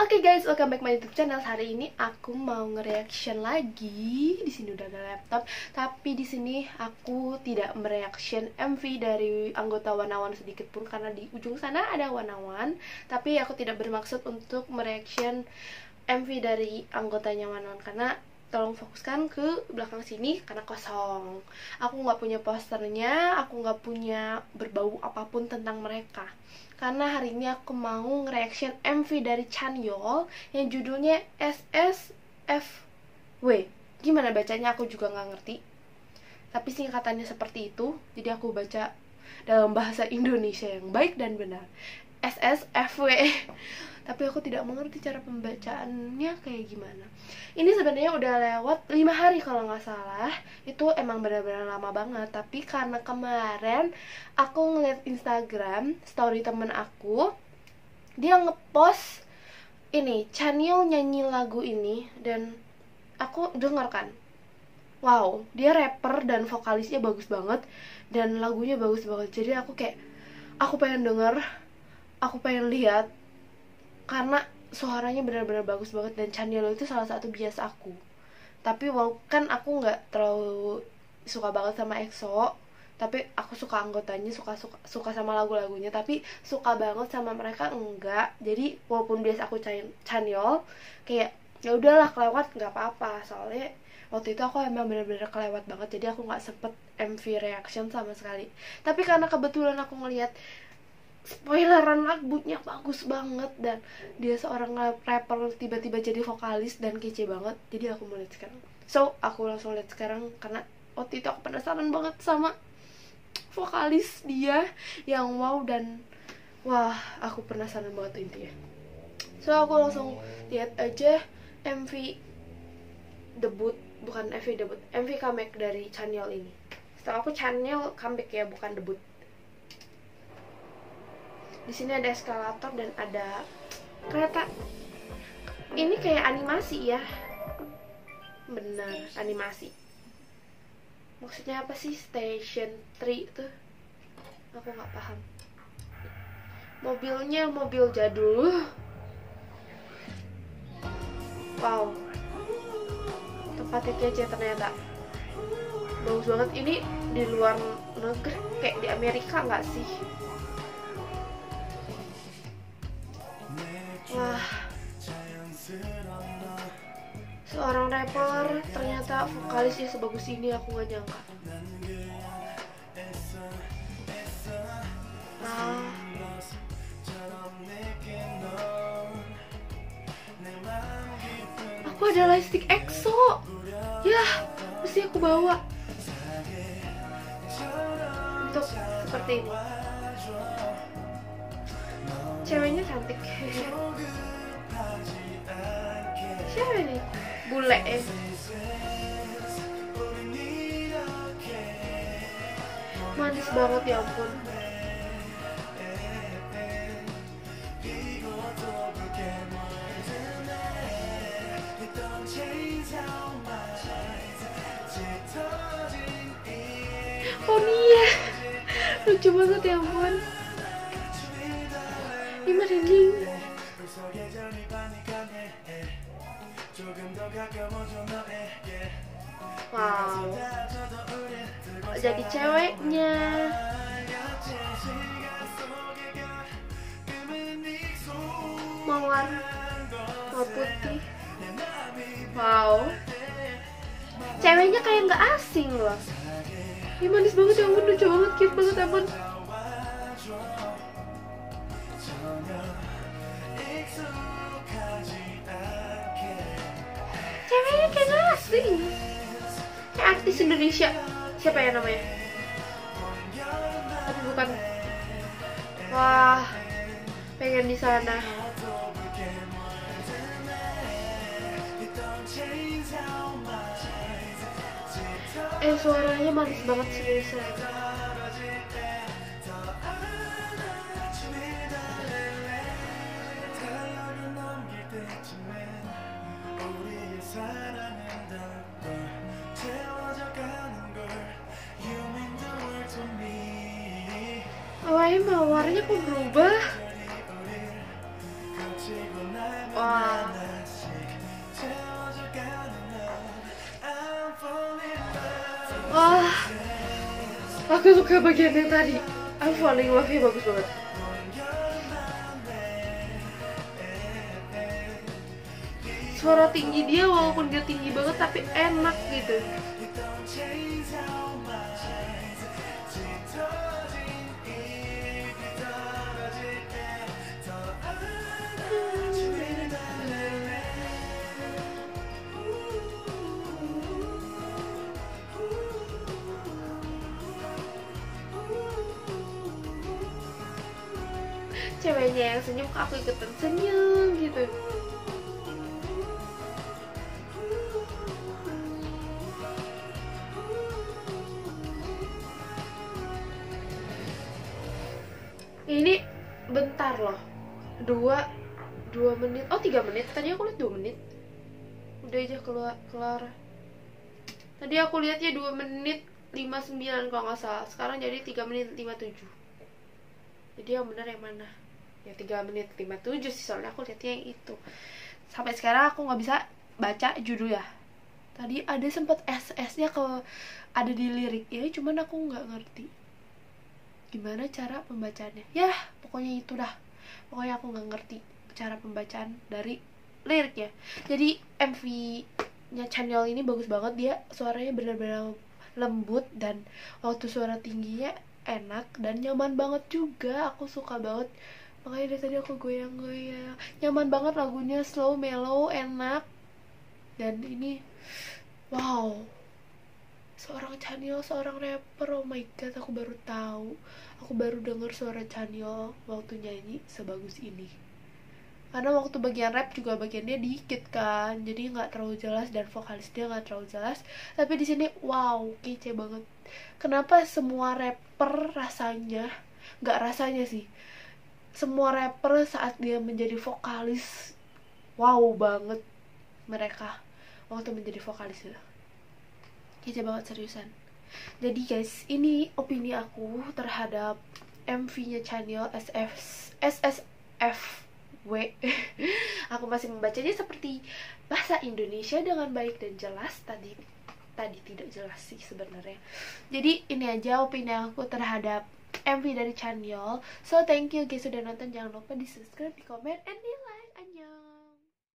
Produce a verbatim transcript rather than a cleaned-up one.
Oke okay guys, welcome back my YouTube channel. Hari ini aku mau nge-reaction lagi. Di sini udah ada laptop, tapi di sini aku tidak mereaction M V dari anggota One One sedikit pun karena di ujung sana ada One One. Tapi aku tidak bermaksud untuk mereaction M V dari anggotanya One One karena tolong fokuskan ke belakang sini karena kosong. Aku nggak punya posternya, aku nggak punya berbau apapun tentang mereka. Karena hari ini aku mau nge-reaction M V dari Chanyeol yang judulnya S S F W. Gimana bacanya aku juga nggak ngerti, tapi singkatannya seperti itu, jadi aku baca dalam bahasa Indonesia yang baik dan benar, S S F W. Tapi aku tidak mengerti cara pembacaannya kayak gimana. Ini sebenarnya udah lewat lima hari kalau nggak salah. Itu emang benar-benar lama banget. Tapi karena kemarin aku ngeliat Instagram story temen aku, dia ngepost ini Chanyeol nyanyi lagu ini dan aku denger kan, wow, dia rapper dan vokalisnya bagus banget dan lagunya bagus banget. Jadi aku kayak, aku pengen denger, aku pengen lihat karena suaranya benar-benar bagus banget dan Chanyeol itu salah satu bias aku. Tapi walaupun kan aku nggak terlalu suka banget sama EXO, tapi aku suka anggotanya, suka suka suka sama lagu-lagunya, tapi suka banget sama mereka enggak. Jadi walaupun bias aku Chanyeol, kayak ya udahlah kelewat nggak apa-apa. Soalnya waktu itu aku emang benar-benar kelewat banget, jadi aku nggak sempet M V reaction sama sekali. Tapi karena kebetulan aku ngelihat spoileran lagunya bagus banget dan dia seorang rapper tiba-tiba jadi vokalis dan kece banget, jadi aku mau lihat sekarang. So aku langsung lihat sekarang karena waktu itu aku penasaran banget sama vokalis dia yang wow, dan wah aku penasaran banget intinya. So aku langsung lihat aja M V debut, bukan M V debut, M V comeback dari Chanyeol ini. Setahu aku Chanyeol comeback ya, bukan debut. Di sini ada eskalator dan ada kereta. Ini kayak animasi ya. Benar, animasi. Maksudnya apa sih Station tiga tuh? Aku nggak paham. Mobilnya mobil jadul. Wow. Tempatnya kece ternyata. Bagus banget. Ini di luar negeri, kayak di Amerika nggak sih? Wah, seorang rapper ternyata vokalisnya sebagus ini, aku gak nyangka. Nah, aku ada lightstick EXO. Yah, mesti aku bawa untuk seperti ini. Ceweknya cantik. Siapa ini? Bule eh. Manis banget ya ampun. Oh iya, lucu banget ya ampun. Ini merinding. Wow, jadi ceweknya. Mawar, mawar putih. Wow, ceweknya kayak nggak asing loh. Ini manis banget ya ampun, lucu banget, cute banget ya ampun. Ceweknya kayak gak asing, kayak artis Indonesia. Siapa ya namanya? Tapi bukan. Wah, pengen di sana. Eh, suaranya manis banget sih. Awalnya mawarnya kok berubah? Wah, wah, aku suka bagian yang tadi. I'm falling in love-nya bagus banget. Suara tinggi dia walaupun dia tinggi banget tapi enak gitu. Ceweknya yang senyum, aku ikutan senyum gitu. Ini bentar loh, dua dua menit, oh tiga menit. Tadi aku lihat dua menit. Udah aja keluar kelar. Tadi aku lihatnya dua menit lima puluh sembilan kalau nggak salah. Sekarang jadi tiga menit lima puluh tujuh. Jadi yang benar yang mana? Ya tiga menit lima puluh tujuh sih, soalnya aku lihatnya yang itu. Sampai sekarang aku nggak bisa baca judul ya. Tadi ada sempet S S-nya ke ada di lirik ya, cuman aku nggak ngerti gimana cara pembacaannya. Ya pokoknya itu dah. Pokoknya aku nggak ngerti cara pembacaan dari liriknya. Jadi M V-nya Chanyeol ini bagus banget, dia suaranya benar-benar lembut dan waktu suara tingginya enak dan nyaman banget juga. Aku suka banget, makanya dari tadi aku goyang-goyang. Nyaman banget lagunya, slow, mellow, enak. Dan ini wow, seorang Chanyeol, seorang rapper, oh my god, aku baru tahu. Aku baru dengar suara Chanyeol waktu nyanyi sebagus ini. Karena waktu bagian rap juga bagiannya dikit kan, jadi nggak terlalu jelas dan vokalis dia nggak terlalu jelas. Tapi di sini wow, kece banget. Kenapa semua rapper rasanya, nggak rasanya sih, semua rapper saat dia menjadi vokalis wow banget mereka waktu menjadi vokalis itu. Kece banget seriusan. Jadi guys, ini opini aku terhadap M V-nya Chanyeol S S F W. Aku masih membacanya seperti bahasa Indonesia dengan baik dan jelas. Tadi tadi tidak jelas sih sebenarnya. Jadi ini aja opini aku terhadap M V dari Chanyeol. So thank you guys sudah nonton. Jangan lupa di subscribe, di komen, and di